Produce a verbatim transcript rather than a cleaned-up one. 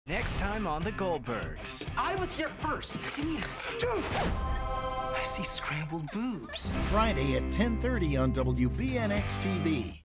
Next time on the Goldbergs. I was here first. Give me a... Dude! I see scrambled boobs. Friday at ten thirty on W B N X T V.